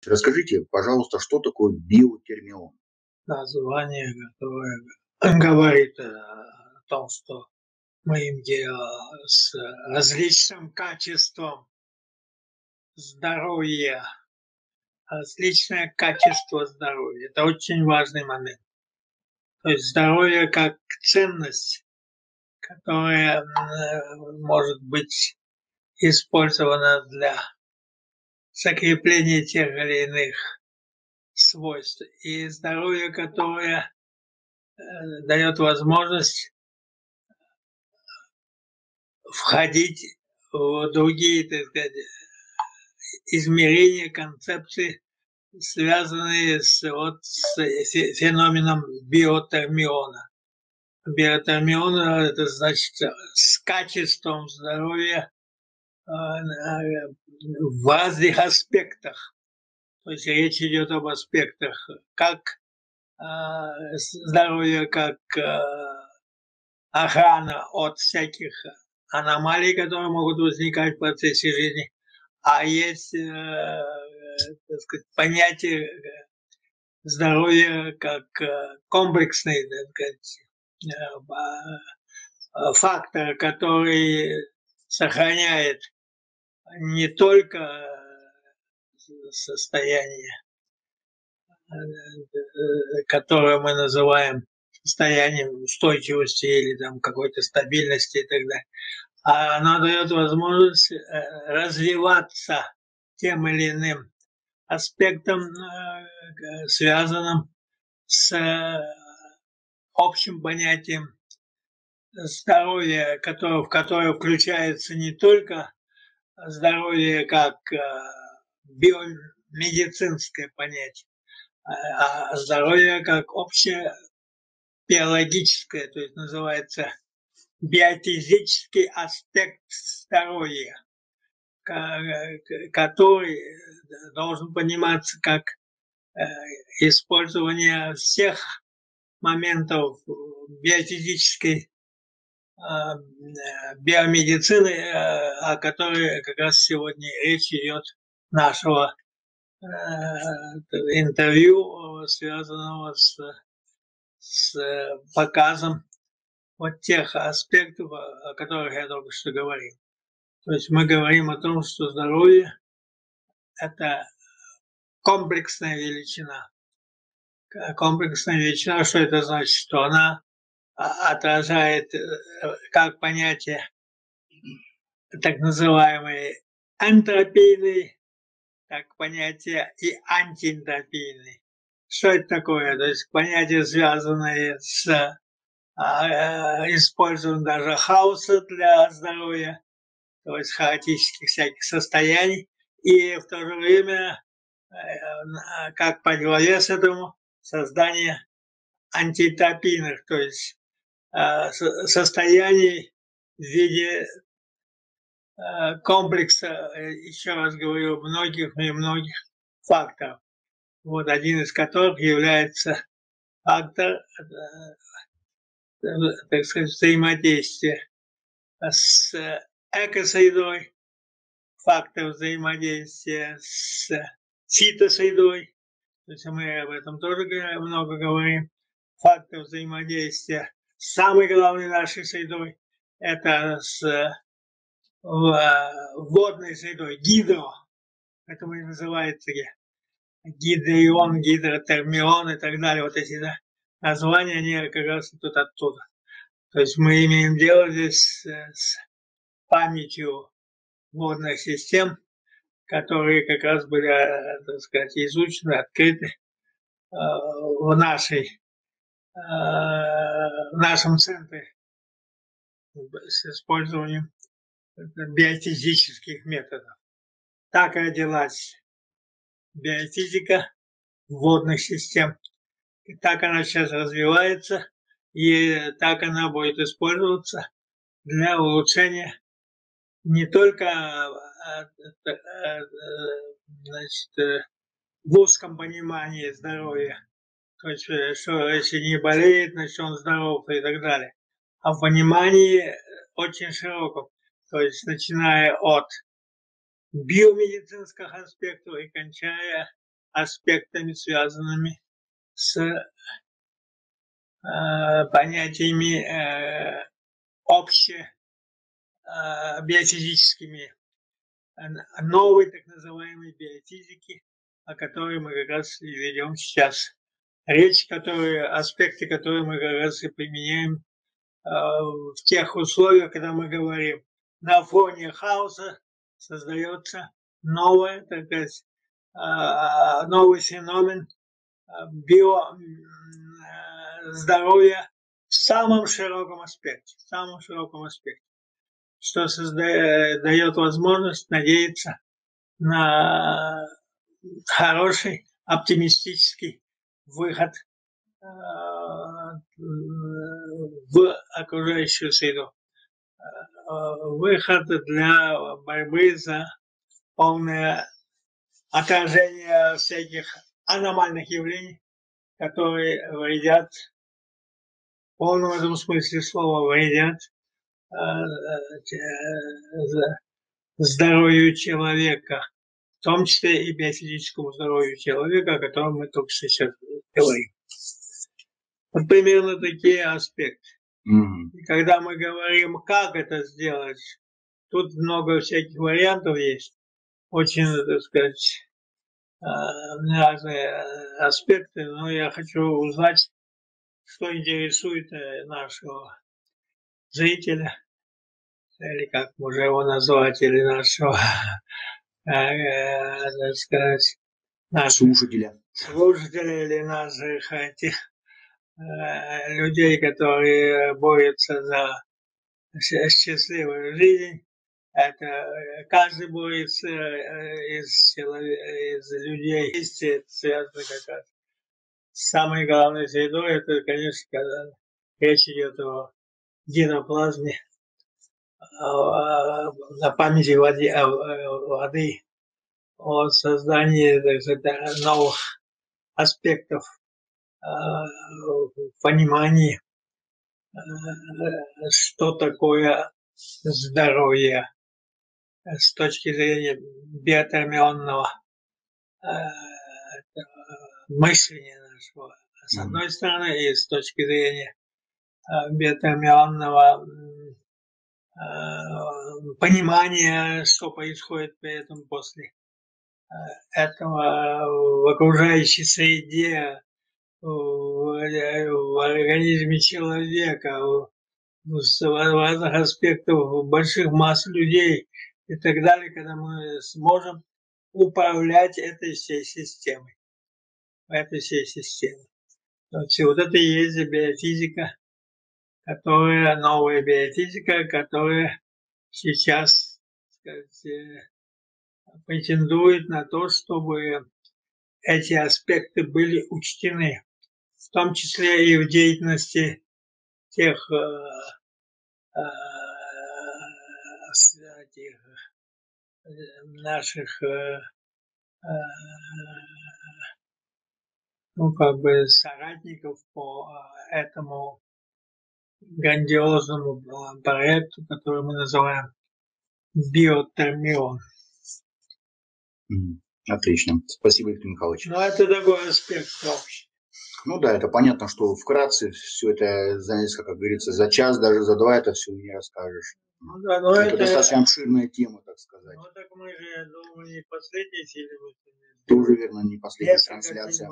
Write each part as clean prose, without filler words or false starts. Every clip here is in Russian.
Расскажите, пожалуйста, что такое биотермион? Название, которое говорит о том, что мы имеем дело с различным качеством здоровья, различное качество здоровья. Это очень важный момент. То есть здоровье как ценность, которая может быть использована для закрепления тех или иных свойств. И здоровье, которое дает возможность входить в другие, так сказать, измерения, концепции, связанные с феноменом биотермиона. Биотермион – это значит с качеством здоровья в разных аспектах. То есть речь идет об аспектах как здоровья, как охрана от всяких аномалий, которые могут возникать в процессе жизни, а есть так сказать, понятие здоровья как комплексный, так сказать, фактор, который сохраняет не только состояние, которое мы называем состоянием устойчивости или там какой-то стабильности и так далее, а оно дает возможность развиваться тем или иным аспектом, связанным с общим понятием здоровья, в которое включается не только здоровье как биомедицинское понятие, а здоровье как общее биологическое, то есть называется биофизический аспект здоровья, который должен пониматься как использование всех моментов биофизической биомедицины, о которой как раз сегодня речь идет нашего интервью, связанного с показом вот тех аспектов, о которых я только что говорил. То есть мы говорим о том, что здоровье – это комплексная величина. Комплексная величина, что это значит? Что она отражает как понятие так называемый энтропийный, так понятие и антиэнтропийный. Что это такое? То есть понятие, связанное с использованием даже хаоса для здоровья, то есть хаотических всяких состояний, и в то же время, как противовес этому, создание антиэнтропийных, то есть состояний в виде комплекса, еще раз говорю, многих и многих факторов. Вот один из которых является фактор, так сказать, взаимодействия с экосредой, фактор взаимодействия с фитосредой, то есть мы об этом тоже много говорим, фактор взаимодействия с самой главной нашей средой, это с водной средой, гидро, это и называется гидрион, гидротермион и так далее, вот эти названия, они как раз тут оттуда. То есть мы имеем дело здесь с памятью водных систем, которые как раз были, так сказать, изучены, открыты в нашем центре с использованием биофизических методов. Так родилась биофизика водных систем. И так она сейчас развивается, и так она будет использоваться для улучшения не только значит, в узком понимании здоровья, то есть, что если не болеет, значит он здоров и так далее, а в понимании очень широком, то есть начиная от биомедицинских аспектов и кончая аспектами, связанными с понятиями биофизическими, новой так называемой биофизики, о которой мы как раз и ведем сейчас речь, аспекты, которые мы как раз и применяем в тех условиях, когда мы говорим, на фоне хаоса создается новое, так сказать, новый феномен здоровья в самом широком аспекте, что дает возможность надеяться на хороший, оптимистический выход в окружающую среду. Выход для борьбы за полное отражение всяких аномальных явлений, которые вредят, в полном этом смысле слова, вредят здоровью человека, в том числе и биофизическому здоровью человека, о котором мы только сейчас говорим. Вот примерно такие аспекты. И когда мы говорим, как это сделать, тут много всяких вариантов есть, очень, так сказать, разные аспекты, но я хочу узнать, что интересует нашего зрителя, или как можно его назвать, или нашего, так сказать, слушателя или наших этих людей, которые борются за счастливую жизнь. Это каждый борется из людей, это связано как раз с самой главной средой. Это, конечно, когда речь идет о гидроплазме, на памяти воды, о создании, так сказать, новых аспектов понимания, что такое здоровье с точки зрения биотермионного мышления нашего, с одной стороны, и с точки зрения биотермионного понимания, что происходит при этом после этого в окружающей среде, в организме человека, в разных аспектах, больших масс людей и так далее, когда мы сможем управлять этой всей системой. Вот это и есть биофизика, новая биофизика, которая сейчас, так сказать, претендует на то, чтобы эти аспекты были учтены, в том числе и в деятельности тех наших соратников по этому грандиозному проекту, который мы называем биотермион. Отлично. Спасибо, Виктор Михайлович. Ну, это такой аспект общий. Ну да, это понятно, что вкратце все это, как говорится, за час, даже за два это все не расскажешь. Ну, да, но это достаточно обширная тема, так сказать. Ну, так мы же, я думаю, не последний фильм. Тоже верно, не последняя трансляция.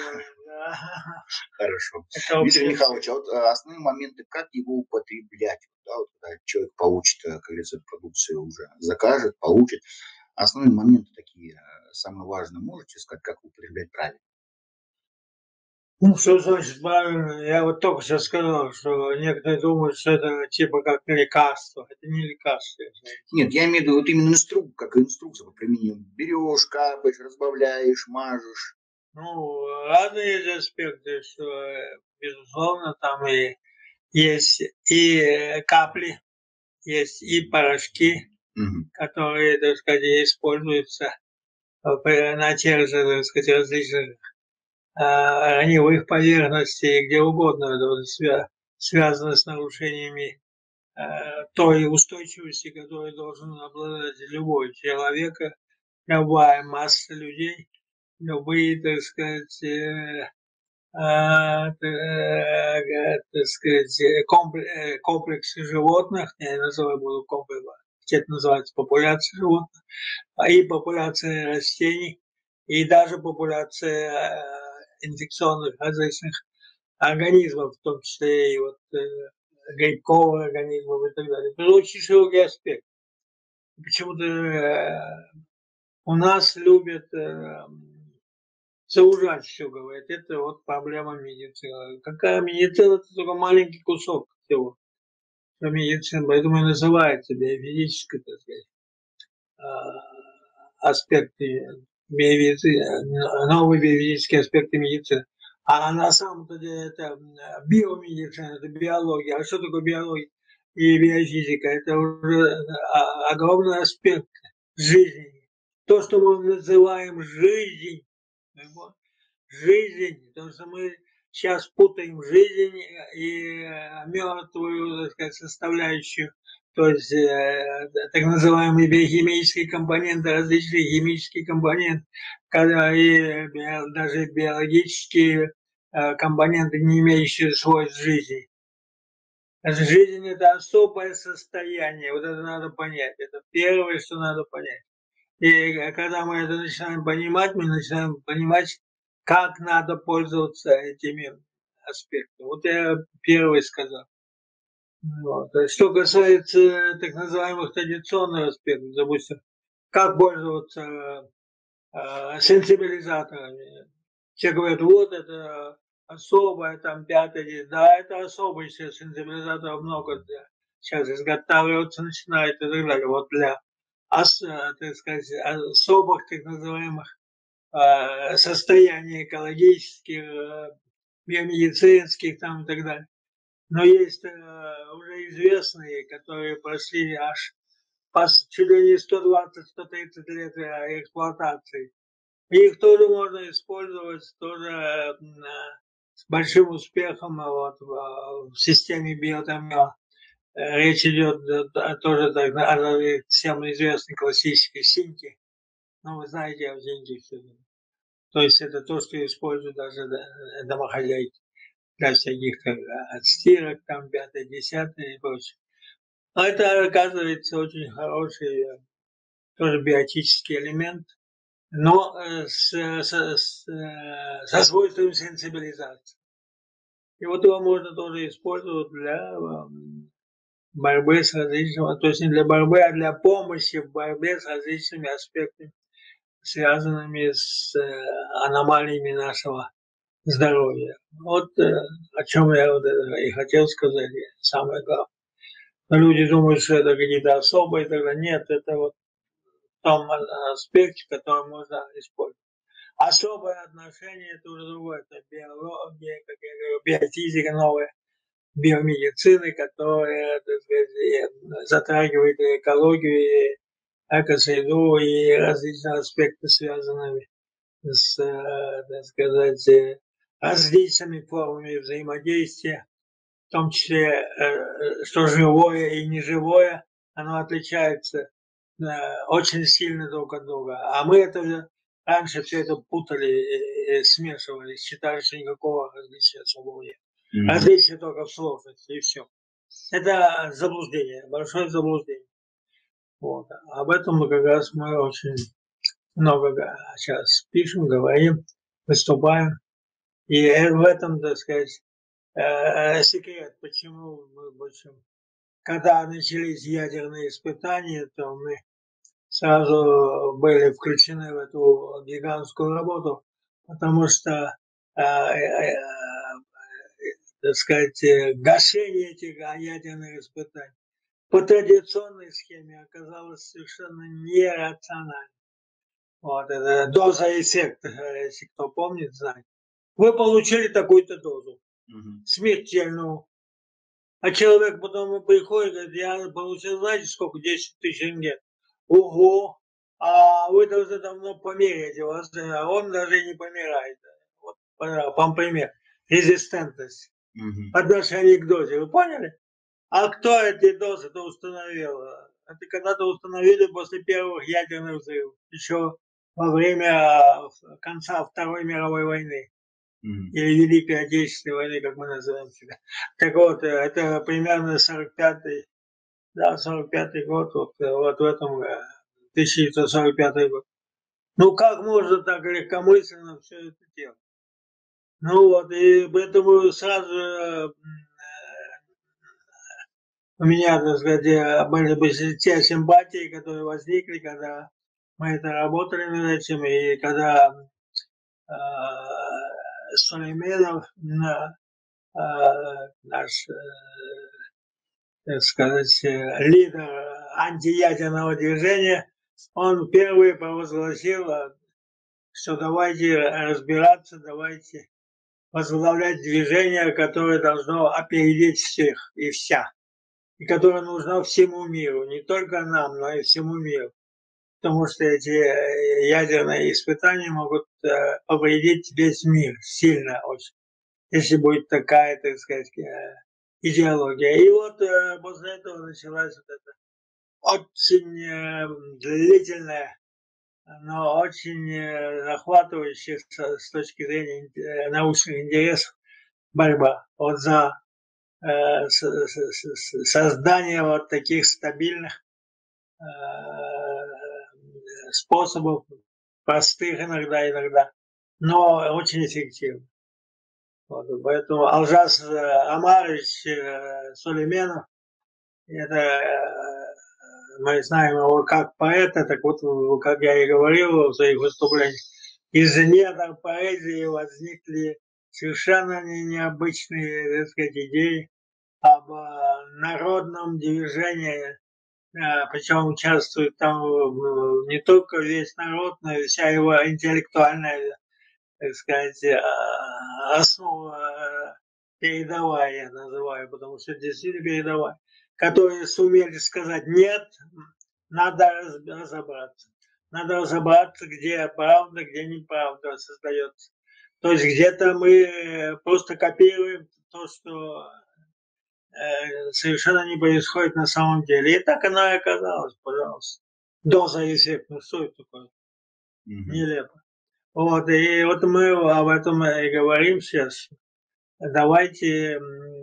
Хорошо. Виктор Михайлович, а вот основные моменты, как его употреблять? Да, вот, когда человек получит, как говорится, продукцию уже закажет, получит. Основные моменты такие, самые важные, можете сказать, как употреблять правильно? Ну, что значит правильно? Я вот только сейчас сказал, что некоторые думают, что это типа как лекарство. Это не лекарство. Нет, я имею в виду вот именно инструкция по применению. Берешь, капаешь, разбавляешь, мажешь. Ну, разные аспекты, что, безусловно, там и есть и капли, есть и порошки, которые, так сказать, используются на тех же, так сказать, различных раневых поверхностей, где угодно, связано с нарушениями той устойчивости, которой должен обладать любой человек, любая масса людей, любые, так сказать, так сказать, комплексы животных, я называю буду комплекс, это называется популяция животных, и популяция растений, и даже популяция инфекционных различных организмов, в том числе и вот грибковых организмов и так далее. Это очень широкий аспект. Почему-то у нас любят заужать все, говорят. Это вот проблема медицины. Какая медицина? Это только маленький кусок всего. Медицина, поэтому и называется биофизической, так сказать, аспекты новые биофизические аспекты медицины. А на самом деле это биомедицина, это биология. А что такое биология и биофизика? Это уже огромный аспект жизни. То, что мы называем жизнь, потому что мы сейчас путаем жизнь и мертвую, так сказать, составляющую, то есть так называемые биохимические компоненты, различные химические компоненты, когда и даже биологические компоненты, не имеющие свойств жизни. Жизнь – это особое состояние, вот это надо понять, это первое, что надо понять. И когда мы это начинаем понимать, мы начинаем понимать, как надо пользоваться этими аспектами. Вот я первый сказал. Вот. Что касается так называемых традиционных аспектов, допустим, как пользоваться сенсибилизаторами. Все говорят, вот это особое, там, пятое, да, это особый сейчас сенсибилизаторов много, сейчас изготавливаться начинают и так далее. Вот для так сказать, особых так называемых состояний экологических, биомедицинских там и так далее. Но есть уже известные, которые прошли аж чуть ли не 120-130 лет эксплуатации. Их тоже можно использовать тоже с большим успехом вот, в системе биотомера. Речь идет тоже о всем известной классической синьке. Ну, вы знаете о синьке все. То есть это то, что используют даже домохозяйки для всяких отстирок, там, 5, 10 и прочее. Но это, оказывается, очень хороший тоже биотический элемент, но со свойством сенсибилизации. И вот его можно тоже использовать для борьбы с различными, то есть не для борьбы, а для помощи в борьбе с различными аспектами, связанными с аномалиями нашего здоровья. Вот о чем я вот и хотел сказать, самое главное. Но люди думают, что это какие-то особые, тогда нет, это вот в том аспекте, который можно использовать. Особое отношение это уже другое, это биология, как я говорю, биофизика новая, биомедицины, которая, так сказать, затрагивает и экологию, и экосреду, и различные аспекты, связанные с, так сказать, различными формами взаимодействия, в том числе, что живое и неживое, оно отличается очень сильно друг от друга. А мы это раньше все это путали, смешивали, считали, что никакого различия особого нет. Различие только в сложности, и все. Это заблуждение, большое заблуждение. Вот. Об этом мы как раз мы очень много сейчас пишем, говорим, выступаем. И в этом, так сказать, секрет, почему мы больше... Когда начались ядерные испытания, то мы сразу были включены в эту гигантскую работу, потому что, так сказать, гашение этих ядерных испытаний по традиционной схеме оказалось совершенно нерационально. Вот это доза-эффект, если кто помнит, знает. Вы получили такую-то дозу, смертельную. А человек потом приходит и говорит, я получил, знаете, сколько? 10 тысяч рентген. Ого! А вы должны давно померить его. А он даже и не помирает. Вот, вам пример. Резистентность. Отношение к дозе. Вы поняли? А кто эти дозы-то установил? Это когда-то установили после первых ядерных взрывов. Еще во время конца Второй мировой войны. Или Великой Отечественной войны, как мы называем себя. Так вот, это примерно 45-й, да, 45-й год, вот в этом 1945 год. Ну, как можно так легкомысленно все это делать? Ну вот, и поэтому сразу у меня, так сказать, были те симпатии, которые возникли, когда мы это работали над этим, и когда Сулейменов, наш, так сказать, лидер антиядерного движения, он первый провозгласил, что давайте разбираться, давайте возглавлять движение, которое должно опередить всех и вся, и которое нужно всему миру, не только нам, но и всему миру. Потому что эти ядерные испытания могут повредить весь мир сильно очень, если будет такая, так сказать, идеология. И вот после этого началась вот эта очень длительная, но очень захватывающая с точки зрения научных интересов борьба вот за создание вот таких стабильных способов, простых иногда, но очень эффективных. Вот, поэтому Алжас Омарович Сулейменов, это мы знаем его как поэта, так вот, как я и говорил в своих выступлениях, из недр поэзии возникли совершенно необычные, так сказать, идеи об народном движении, причем участвует там не только весь народ, но и вся его интеллектуальная, так сказать, основа передовая, я называю, потому что действительно передовая, которые сумели сказать нет, надо разобраться. Надо разобраться, где правда, где неправда создается. То есть где-то мы просто копируем то, что совершенно не происходит на самом деле. И так оно и оказалось, пожалуйста. Доза эффект, ну что это такое? Нелепо. Вот, и вот мы об этом и говорим сейчас. Давайте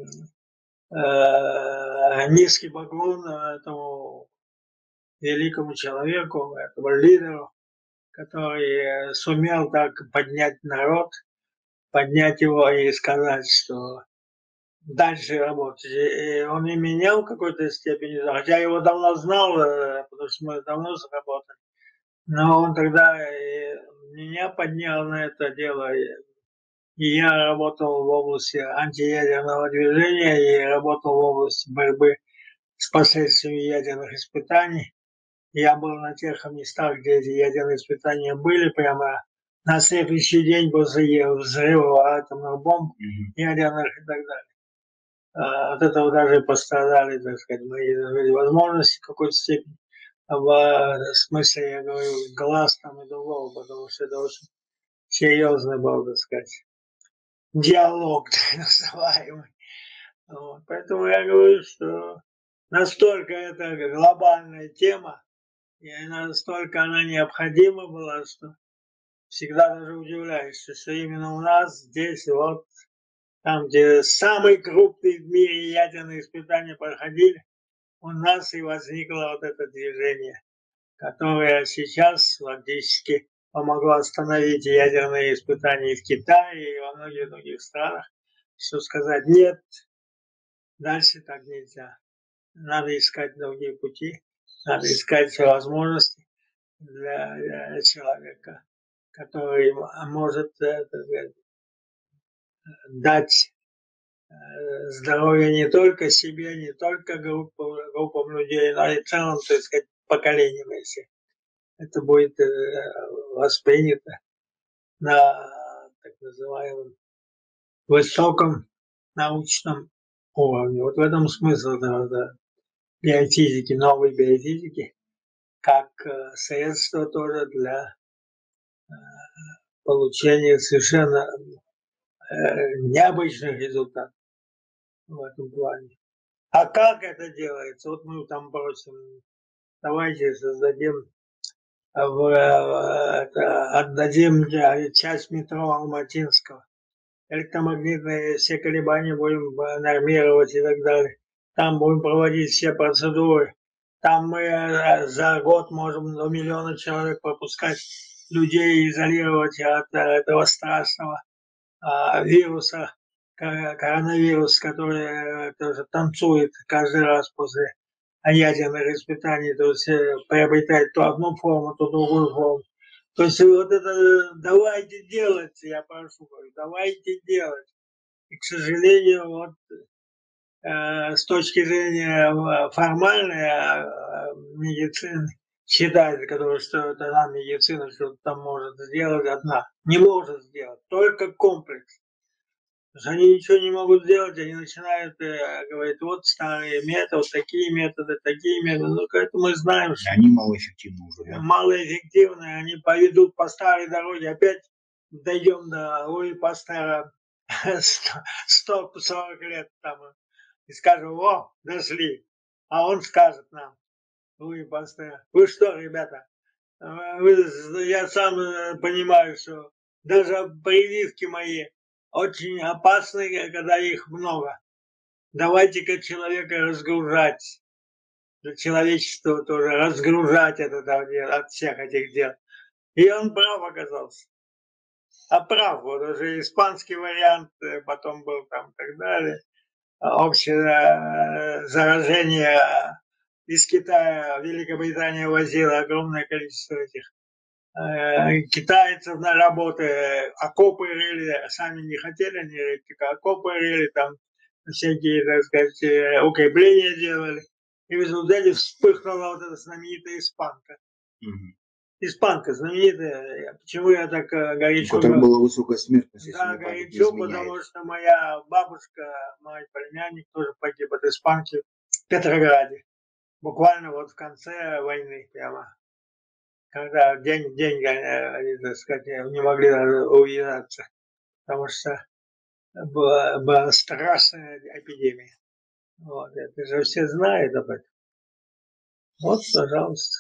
низкий поклон этому великому человеку, этому лидеру, который сумел так поднять народ, поднять его и сказать, что дальше работать. И он и меня в какой-то степени, хотя я его давно знал, потому что мы давно заработали, но он тогда меня поднял на это дело. И я работал в области антиядерного движения и работал в области борьбы с последствиями ядерных испытаний. Я был на тех местах, где эти ядерные испытания были, прямо на следующий день после взрыва атомных бомб, ядерных и так далее. От этого даже пострадали, так сказать, мои возможности в какой-то степени. В смысле, я говорю, глаз там и другого, потому что это очень серьезный был, так сказать, диалог так называемый. Вот. Поэтому я говорю, что настолько это глобальная тема, и настолько она необходима была, что всегда даже удивляешься, что именно у нас здесь, вот там, где самые крупные в мире ядерные испытания проходили, у нас и возникло вот это движение, которое сейчас фактически помогло остановить ядерные испытания и в Китае, и во многих других странах, что сказать нет, дальше так нельзя. Надо искать другие пути, надо искать возможности для человека, который может дать здоровье не только себе, не только группам людей, но и целым, так сказать, поколениям, если это будет воспринято на так называемом высоком научном уровне. Вот в этом смысл биофизики, новой биофизики, как средство тоже для получения совершенно необычных результатов в этом плане. А как это делается? Вот мы там просим, давайте создадим отдадим часть метро Алматинского. Электромагнитные все колебания будем нормировать и так далее. Там будем проводить все процедуры. Там мы за год можем до 1 000 000 человек пропускать, людей изолировать от этого страшного вируса, коронавирус, который тоже танцует каждый раз после ядерных испытаний, то есть приобретает то одну форму, то другую форму. То есть вот это давайте делать, я прошу, давайте делать. И, к сожалению, вот с точки зрения формальной медицины, считает, которая, что это она медицина что-то там может сделать одна. Не может сделать, только комплекс. Потому что они ничего не могут сделать, они начинают говорить, вот старые методы, вот такие методы. Ну, это мы знаем, что Они малоэффективны уже, да? малоэффективные, они поведут по старой дороге, опять дойдем до Луи Пастера 140 лет там, и скажем, о, дошли. А он скажет нам, Луи Пастер, вы что, ребята, я сам понимаю, что даже прививки мои очень опасны, когда их много. Давайте-ка человека разгружать. Человечество тоже разгружать это от всех этих дел. И он прав оказался. А прав, вот уже испанский вариант, потом был там и так далее. Общее заражение из Китая, Великобритания возила огромное количество этих китайцев на работы, окопы рыли, сами не хотели они рыть, окопы рыли, там всякие, так сказать, укрепления делали. И в результате вспыхнула вот эта знаменитая испанка. Испанка знаменитая. Почему я так горячо... У которой была высокая смертность, если да, не память не горячо, изменяет. потому что моя бабушка, мой племянник тоже погиб от испанки в Петрограде. Буквально вот в конце войны прямо. Когда деньги, они, так сказать, не могли даже увязаться. Потому что была страшная эпидемия. Вот, это же все знают об этом. Вот, пожалуйста.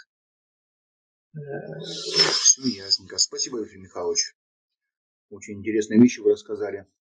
Все ясненько. Спасибо, Ефим Михайлович. Очень интересные вещи вы рассказали.